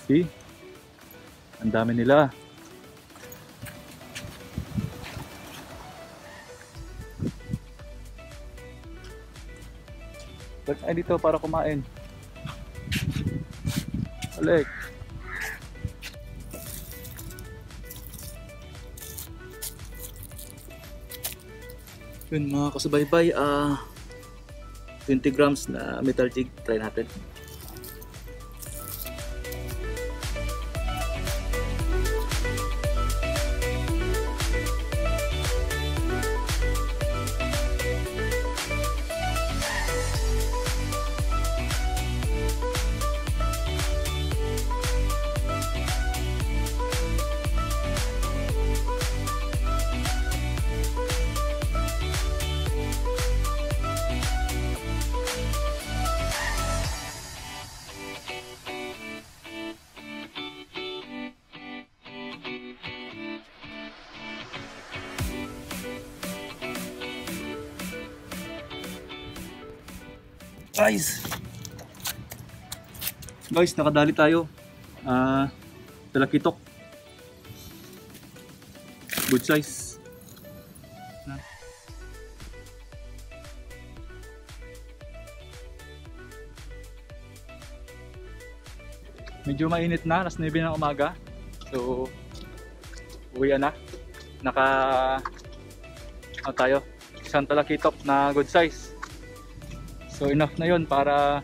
See? Ang dami nila. Ba't ay dito para kumain? Balik. Yun mga kasubaybay, 20 grams na metal jig, try natin. Guys, nakadali tayo. Talakitok. Good size. Medyo mainit na, alas 9 ng umaga. So, uwi na. Tayo. Isang talakitok na good size. So enough na yun para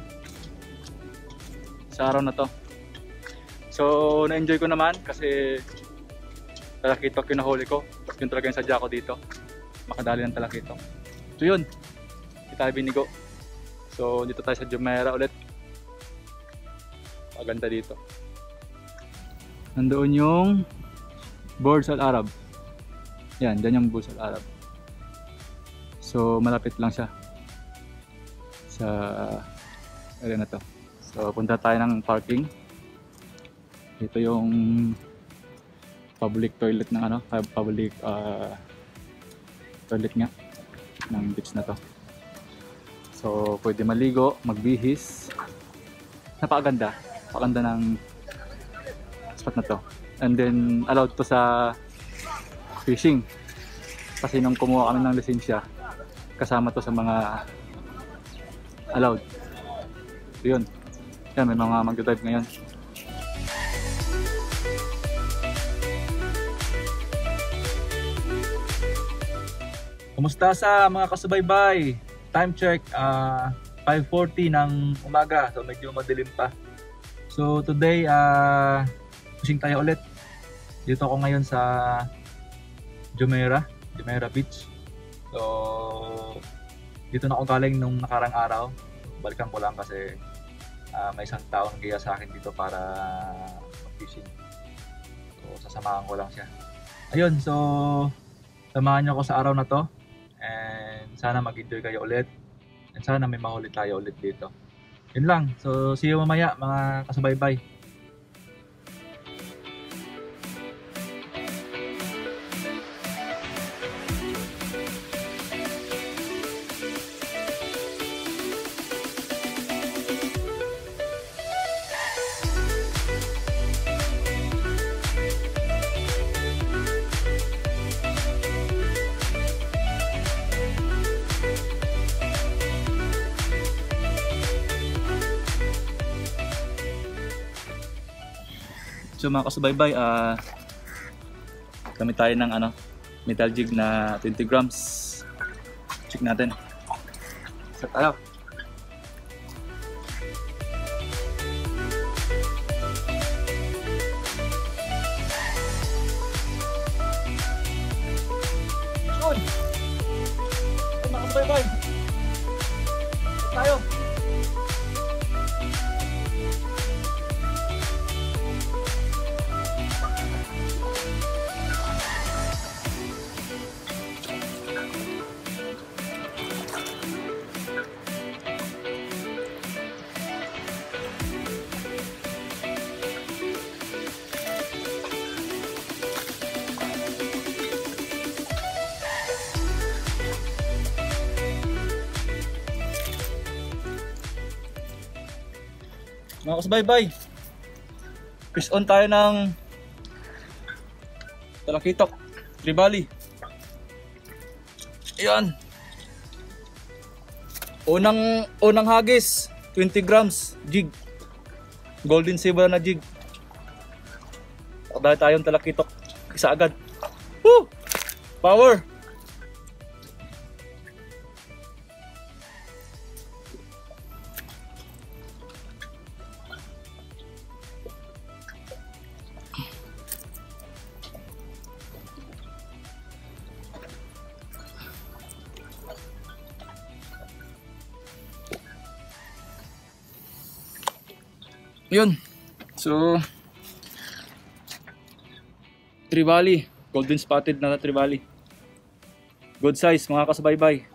sa araw na to. So na-enjoy ko naman kasi talakitok yung nahuli ko. Yun talaga yung sadya ko dito, makadali ng talakitok. So yun, hindi tayo binigo. So dito tayo sa Jumeirah ulit. Maganda dito. Nandoon yung Burj Al Arab. Yan, dyan yung Burj Al Arab. So malapit lang siya sa area na to. So punta tayo ng parking. Ito yung public toilet ng public toilet nga ng beach na to. So pwede maligo, magbihis. Napakaganda ng spot na to. And then allowed to sa fishing. Kasi nung kumuha kami ng lisensya, kasama to sa mga allowed. So yun. Yan, may mga mag-drive ngayon. Kumusta sa mga kasubaybay? Time check, 5:40 ng umaga. So medyo madilim pa. So today, fishing tayo ulit. Dito ako ngayon sa Jumeirah Beach. So dito na ako galing nung nakarang araw. Balikan ko lang kasi may isang tao nagaya sa akin dito para mag-fishing. So sasamahan ko lang siya. Ayun, so samahan niyo ako sa araw na to. And sana mag-enjoy kayo ulit. And sana may mahuli tayo ulit dito. Yun lang. So see you mamaya mga kasubaybay. So mga kasubaybay, kami tayo ng metal jig na 20 grams. Check natin. So tayo. Good. Mga kasubaybay, tayo. Mga kasubaybay, Fish on tayo ng talakitok, tribali. Ayan. Unang hagis, 20 grams, jig. Golden silver na jig. Dahil tayong talakitok, isa agad. Woo! Power! Yun. So, tribali, golden spotted na tribali. Good size mga kasubaybay.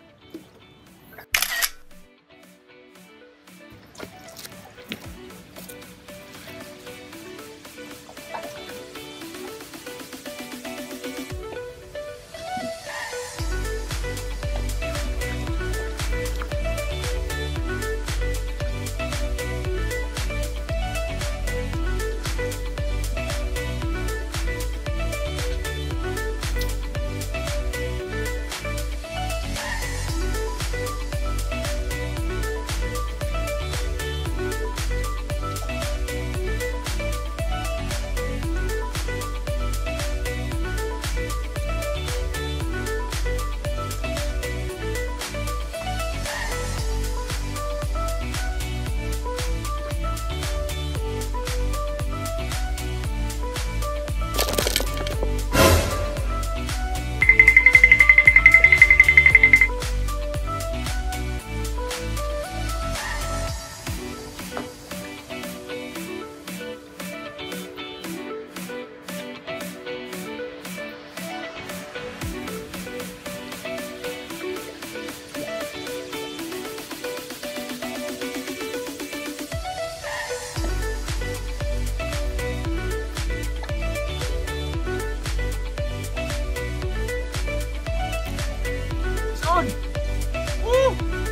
On! Woo!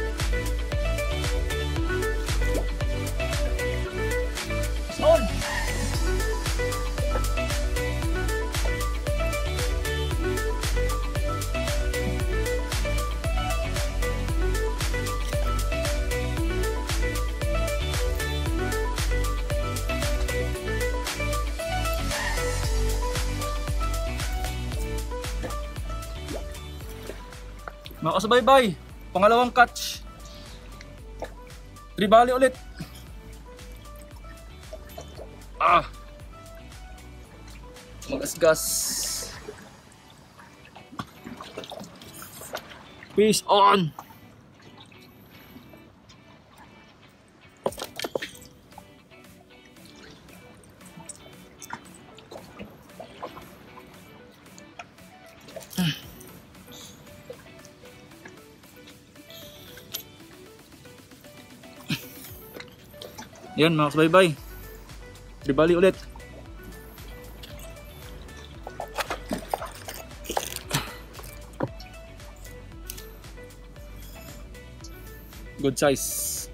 On! Mga kasubaybay, pangalawang catch. Tribali ulit. Magasgas. Fish on. Yan mga kasubaybay, tribali ulit. Good size.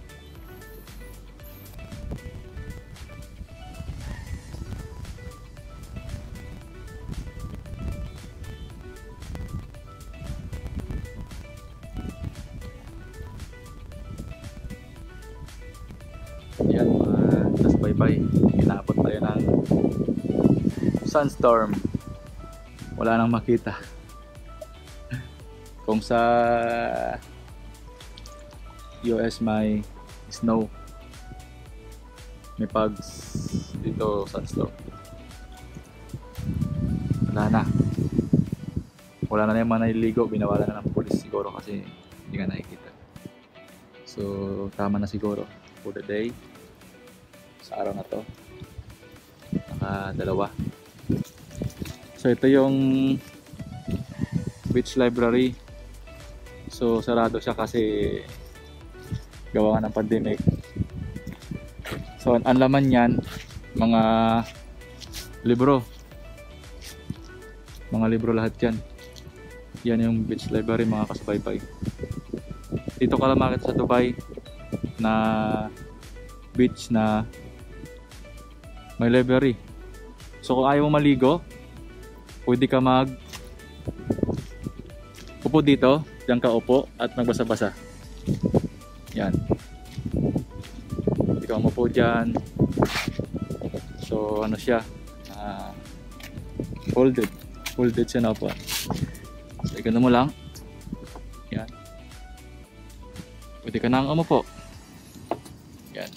Yan mga kasubaybay, inabot tayo ng sunstorm. Wala nang makita. Kung sa US may snow, may bugs, dito sunstorm. Wala na yung mga naliligo, binawalan na ng pulis siguro kasi hindi ka nakikita. So tama na siguro for the day. Sa araw na to, dalawa. So ito yung beach library. So sarado siya kasi gawa ng pandemic. So ang laman niyan, mga libro lahat yan. Yan yung beach library mga kasubaybay. Dito ka lang makita sa Dubai na beach na May library. So kung ayaw mo maligo, pwede ka upo dito, diyan ka upo at magbasa-basa. Yan. Pwede ka umupo dyan. So ano siya? Folded siya na upuan. So ganun mo lang. Yan. Pwede ka nang umupo. Yan.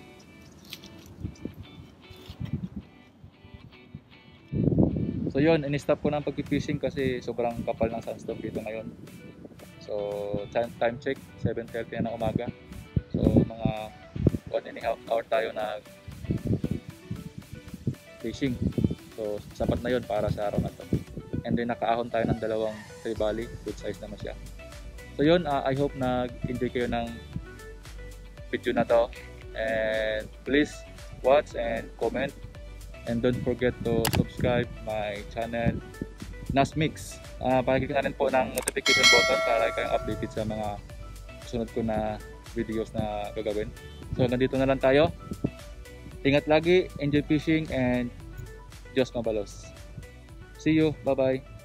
So yun, in-stop ko na ang pag-fishing kasi sobrang kapal ng sandstorm dito ngayon. So time check, 7:30 na ng umaga. So mga 1.5 hour tayo na fishing. So sapat na yun para sa araw na to. And then nakaahon tayo ng dalawang trevally, good size naman siya. So yun, I hope nag-enjoy kayo ng video na to. And please watch and comment. And don't forget to subscribe my channel, Nasmix. Pakiclick na rin po ng notification button para kayong updated sa mga sunod ko na videos na gagawin. So nandito na lang tayo. Ingat lagi, enjoy fishing, and Diyos mabalos. See you, bye bye.